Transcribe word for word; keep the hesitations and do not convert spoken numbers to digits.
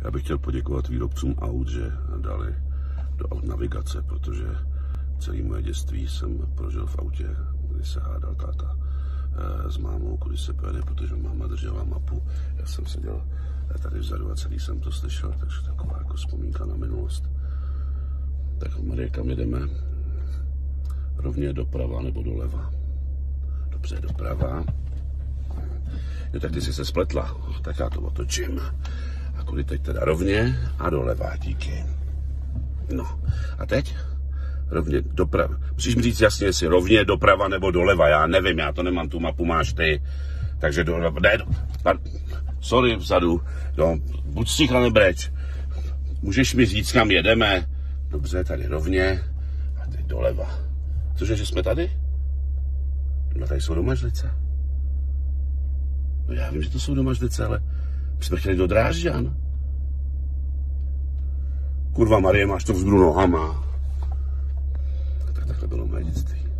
Já bych chtěl poděkovat výrobcům aut, že dali do aut navigace, protože celé moje dětství jsem prožil v autě, kdy se hádal táta e, s mámou, kudy se pojede, protože máma držela mapu. Já jsem seděl tady vzadu a celý jsem to slyšel, takže taková jako vzpomínka na minulost. Tak Marie, kam jedeme? Rovně doprava nebo doleva? Dobře, doprava. Jo, tak ty jsi se spletla, tak já to otočím. A kudy teď teda rovně a doleva, díky. No, a teď? Rovně doprava. Musíš mi říct jasně, jestli rovně doprava nebo doleva, já nevím, já to nemám, tu mapu máš ty. Takže doleva, ne, par, sorry, vzadu, no, buď sticha nebreč. Můžeš mi říct, kam jedeme? Dobře, tady rovně a teď doleva. Cože, že jsme tady? No, tady jsou domažlice. No já vím, že to jsou domažlice, ale my jsme chtěli do Drážďan. Kurva Marie, máš to vzhůru nohama. Tak takhle bylo moje dětství.